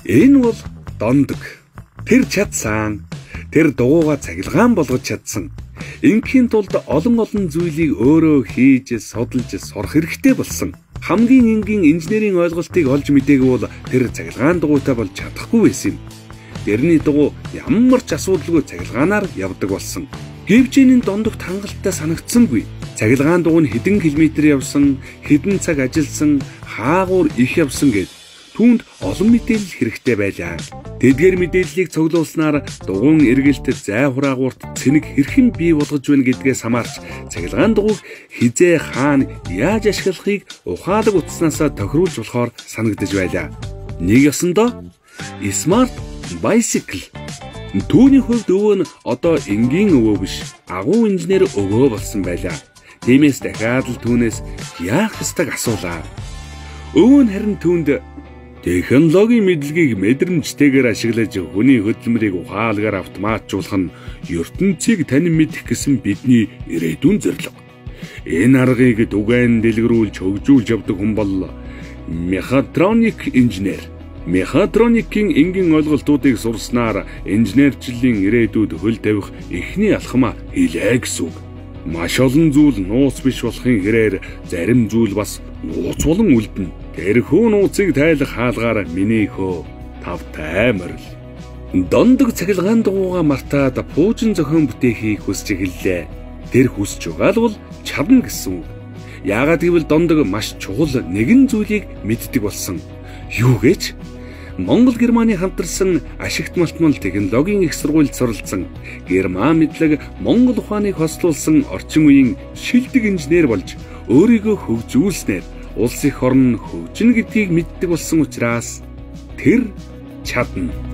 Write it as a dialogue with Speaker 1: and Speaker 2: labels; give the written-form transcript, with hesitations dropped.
Speaker 1: Энэ бол дондог. Тэр чадсан. Тэр дугуйгаа цахилгаан болгож чадсан. Ингийн тулд олон зүйлийг өөрөө хийж, судалж, сурах хэрэгтэй болсон. Хамгийн энгийн инженерийн ойлголтыг олж мэдээгүй бол тэр цахилгаан дугуйтай болж чадахгүй байсан юм. Тэрний дугуй ямар ч асуудалгүй цахилгаанаар явдаг болсон. Гэвч энэ дондогт хангалттай санагдсангүй. Цахилгаан дугуй нь хэдэн километр явсан, хэдэн цаг ажилласан, хаагуур их явсан гэд түүнд олон мэдээлэл хэрэгтэй байлаа. Тэдгээр мэдээллийг цуглуулснаар дугуйн эргэлт зай хураагуурт цэник хэрхэн бий болгож байна гэдгээс хамаарч цахилгаан дугуйг хизээ хаана яаж ашиглахыг ухаалаг утаснасаа тохируулж болохоор санагдаж байлаа. Нэг ёсондоо Smart Bicycle. Түүний хувьд өвөө нь одоо энгийн өвөө биш, агуу инженер өвөө болсон байлаа. Тиймээс дахиад л түүнээс яах ёстойг асуулаа. Өвөө нь харин түүнд технологийн мэдлэгийг мэдрэмжтэйгээр ашиглаж хүний хөдөлмөрийг ухаалгаар автоматжуулах нь ертөнцийг танин мэдэх гэсэн бидний ирээдүйн зорилго. Энэ аргыг түгээн дэлгэрүүлж хөгжүүлж явдаг хүн бол мехатроник инженер. Мехатроникийн энгийн ойлголтуудыг сурснаар инженерчлэлийн ирээдүйд хөл тавих эхний алхмаа хийлээ гэсэн үг. Маш олон зүйл нууц биш болохын хэрээр зарим зүйл бас нууц болон үлдэнэ. Тэрхүү нууцыг тайлах хаалгаар миний хөө тавтай морил. Дондог цахилгаан дугуйгаа мартаад пуужин зохион бүтээхийг хүсч эхэллээ. Тэр хүсч байгаа л бол чадна гэсэн үг. Яагаад гэвэл дондог маш чухал нэгэн зүйлийг мэддэг болсон. Юу гэж? Монгол Германы хамтарсан ашигт малтмал технологийн их сургуульд суралцсан, Герман мэдлэг Монгол ухааныг хослуулсан орчин үеийн шилдэг инженер болж өөрийгөө хөгжүүлснээр улс их орн хөгжинэ гэдгийг мэддэг болсон учраас тэр чадна.